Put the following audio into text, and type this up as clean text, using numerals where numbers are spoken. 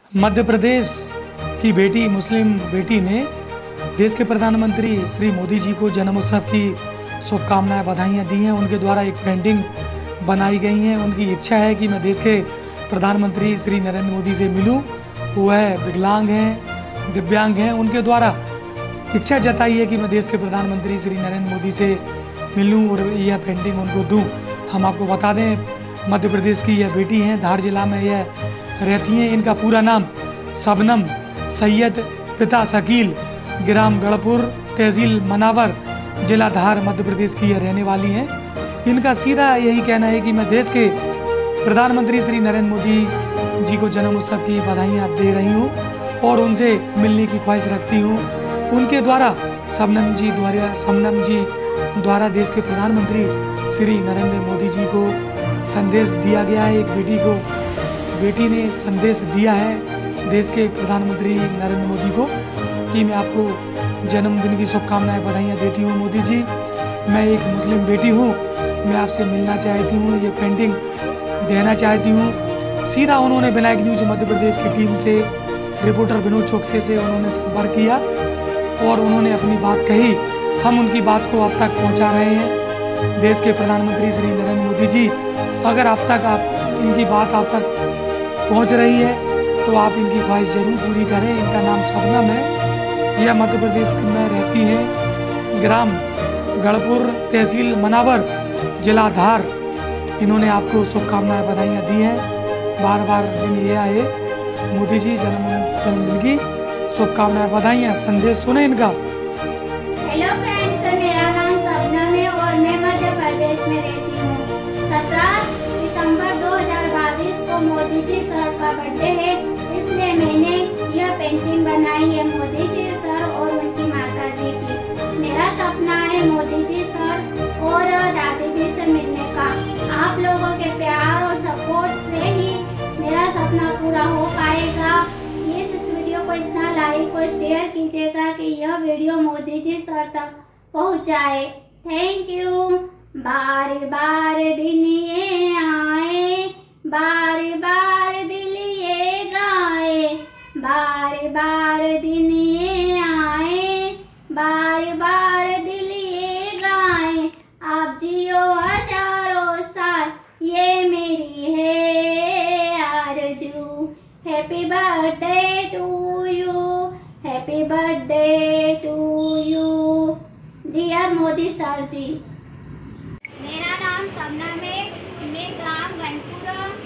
मध्य प्रदेश की बेटी, मुस्लिम बेटी ने देश के प्रधानमंत्री श्री मोदी जी को जन्म उत्सव की शुभकामनाएं, बधाइयाँ दी हैं। उनके द्वारा एक पेंटिंग बनाई गई हैं। उनकी इच्छा है कि मैं देश के प्रधानमंत्री श्री नरेंद्र मोदी से मिलूं। वो है विकलांग हैं, दिव्यांग हैं। उनके द्वारा इच्छा जताई है कि मैं देश के प्रधानमंत्री श्री नरेंद्र मोदी से मिलूं और यह पेंटिंग उनको दूं। हम आपको बता दें, मध्य प्रदेश की यह बेटी हैं, धार जिला में यह रहती हैं। इनका पूरा नाम शबनम सैयद, पिता शकील, ग्राम गढ़पुर, तहसील मनावर, जिला धार, मध्य प्रदेश की यह रहने वाली हैं। इनका सीधा यही कहना है कि मैं देश के प्रधानमंत्री श्री नरेंद्र मोदी जी को जन्म उत्सव की बधाइयाँ दे रही हूँ और उनसे मिलने की ख्वाहिश रखती हूँ। उनके द्वारा शबनम जी द्वारा देश के प्रधानमंत्री श्री नरेंद्र मोदी जी को संदेश दिया गया है। एक बेटी ने संदेश दिया है देश के प्रधानमंत्री नरेंद्र मोदी को कि मैं आपको जन्मदिन की शुभकामनाएं, बधाइयाँ देती हूँ मोदी जी। मैं एक मुस्लिम बेटी हूँ, मैं आपसे मिलना चाहती हूँ, ये पेंटिंग देना चाहती हूँ। सीधा उन्होंने विनायक न्यूज मध्य प्रदेश की टीम से रिपोर्टर विनोद चौकसे से उन्होंने संपर्क किया और उन्होंने अपनी बात कही। हम उनकी बात को आप तक पहुँचा रहे हैं। देश के प्रधानमंत्री श्री नरेंद्र मोदी जी, अगर इनकी बात आप तक पहुंच रही है तो आप इनकी ख्वाहिश जरूर पूरी करें। इनका नाम शबनम है, यह मध्य प्रदेश में रहती हैं, ग्राम गढ़पुर, तहसील मनावर, जिला धार। इन्होंने आपको शुभकामनाएं, बधाइयाँ दी हैं। बार दिन ये आए, मोदी जी जन्मदिन की शुभकामनाएं, बधाइयाँ। संदेश सुने इनका। हेलो फ्रेंड्स, मेरा नाम शबनम है और मैं मध्य प्रदेश में रहती हूँ। 17 सितंबर 2022 को मोदी जी सर का बर्थडे है, इसलिए मैंने यह पेंटिंग बनाई है मोदी जी सर और उनकी माता जी की। मेरा सपना है मोदी जी सर और दादी जी से मिलने का। आप लोगों के प्यार और सपोर्ट से ही मेरा सपना पूरा हो पाएगा। इस वीडियो को इतना लाइक और शेयर कीजिएगा कि यह वीडियो मोदी जी सर तक पहुँचाए। Thank you. बार बार दिन ये आए, बार बार दिल ये गाए, बार बार दिन ये आए, बार बार दिल ये गाए। आप जियो हजारों साल, ये मेरी है आरज़ू। Happy birthday to you, happy birthday to you dear Modi sir ji. मेरा नाम शबनम है, मैं ग्राम गढ़पुर